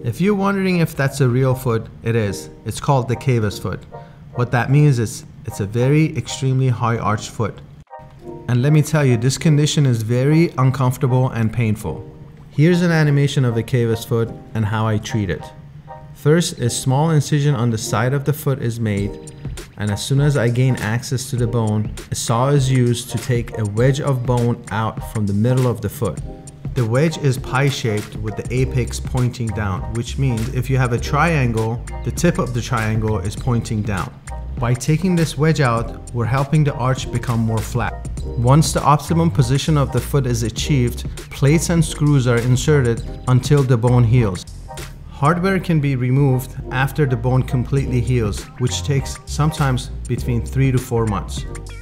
If you're wondering if that's a real foot, it is. It's called the cavus foot. What that means is it's a very extremely high arched foot. And let me tell you, this condition is very uncomfortable and painful. Here's an animation of a cavus foot and how I treat it. First, a small incision on the side of the foot is made, and as soon as I gain access to the bone, a saw is used to take a wedge of bone out from the middle of the foot. The wedge is pie-shaped with the apex pointing down, which means if you have a triangle, the tip of the triangle is pointing down. By taking this wedge out, we're helping the arch become more flat. Once the optimum position of the foot is achieved, plates and screws are inserted until the bone heals. Hardware can be removed after the bone completely heals, which takes sometimes between 3 to 4 months.